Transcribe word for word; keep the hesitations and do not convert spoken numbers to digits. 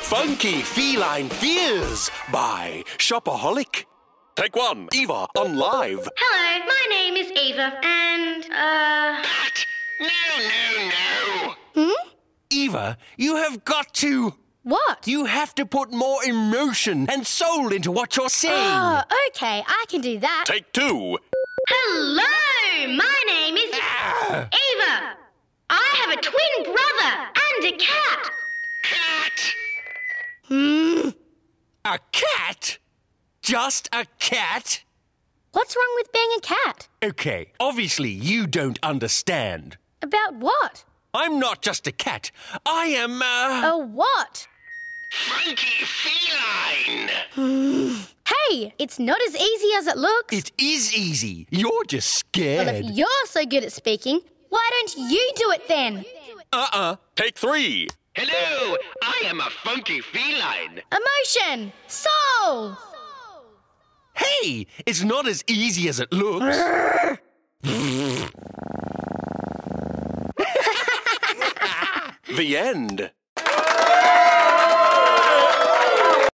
Funky Feline Fears by Shopaholic. Take one, Eva, on live. Hello, my name is Eva, and, uh... That! No, no, no! Hmm? Eva, you have got to... What? You have to put more emotion and soul into what you're saying. Oh, okay, I can do that. Take two. Hello, my name is Ah. Eva. I have a twin brother and a cat. Cat! Hmm? A cat? Just a cat? What's wrong with being a cat? Okay, obviously you don't understand. About what? I'm not just a cat. I am, uh... A what? Funky Feline! Hey, it's not as easy as it looks. It is easy. You're just scared. Well, if you're so good at speaking, why don't you do it then? Uh-uh. Take three. Hello, I am a funky feline. Emotion! Soul! Hey, it's not as easy as it looks. The end.